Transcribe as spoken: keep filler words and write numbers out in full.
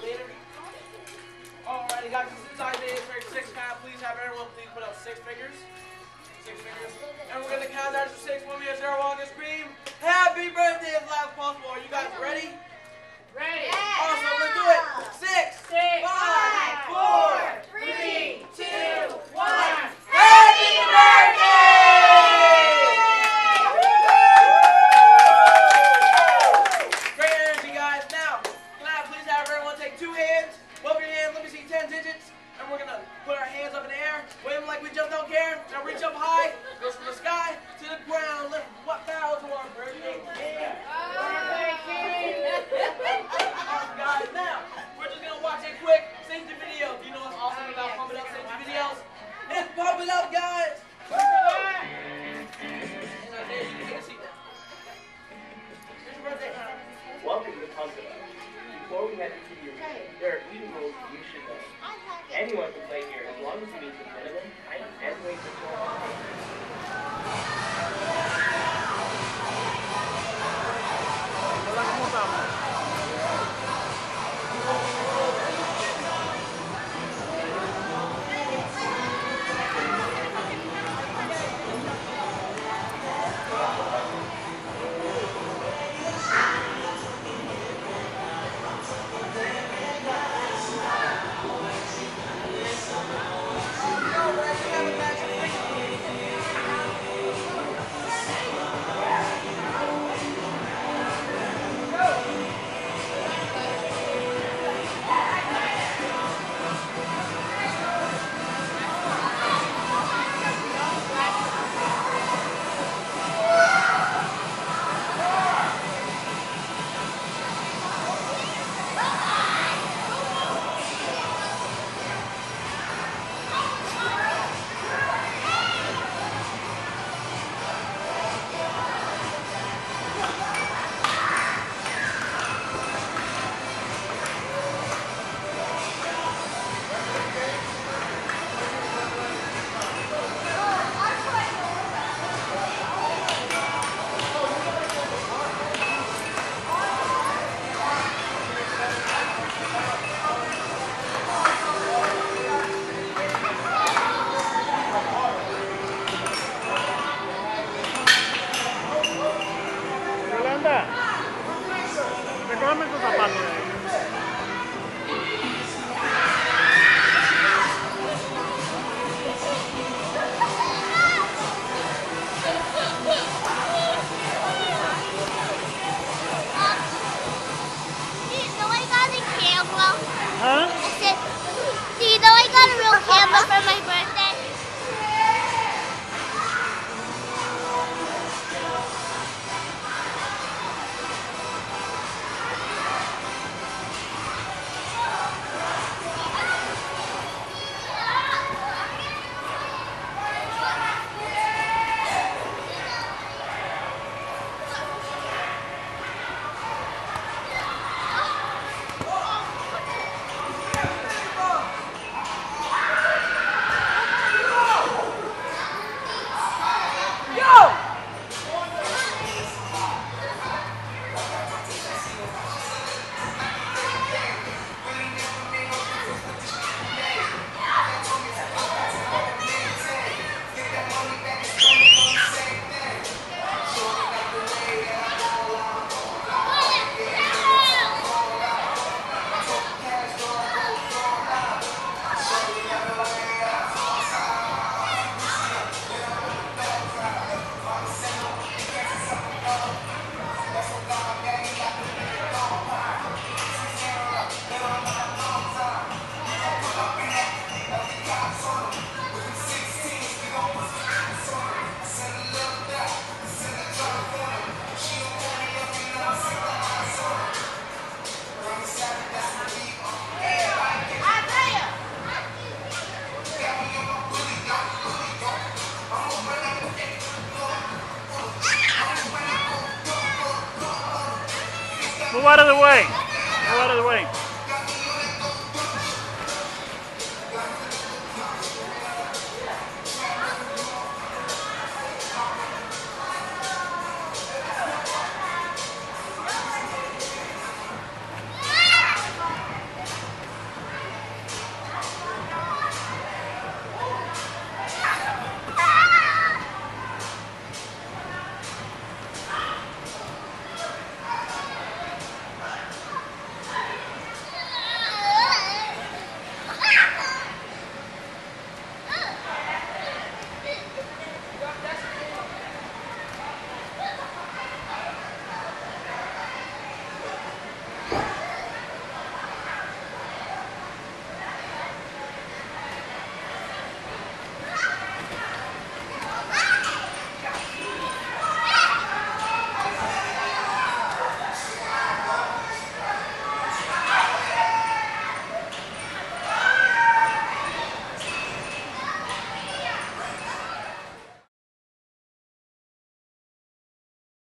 later. Alrighty, guys, this is size eight for six count. Please have everyone please put up six fingers. Six fingers. And we're gonna count down to six when we have zero on the screen. Happy birthday as loud as possible. Are you guys ready? Ready. Yeah. Awesome, let's do it. Six, Six five, four, three, two, one. Happy birthday! Great energy, guys. Now, can I please have everyone take two hands? Both your hands, let me see ten digits. And we're gonna put our hands up in the air, wave them like we just don't care. Now reach up high, goes from the sky to the ground. Let's bow to our birthday king. Birthday king! Awesome, guys. Now, we're just gonna watch a quick safety video. Do you know what's awesome about pumping up safety videos? It's pump it up, guys! And Isaiah, you can take a seat now. Here's your birthday. Welcome to Pump It Up. Before we head into the arena, there are a few rules you should know. Anyone can play here as long as you meet the minimum height and weight requirements. Reclame tus zapatos. Huh? I said, do you know I got a real camera for my birthday? Move out of the way. Move out of the way.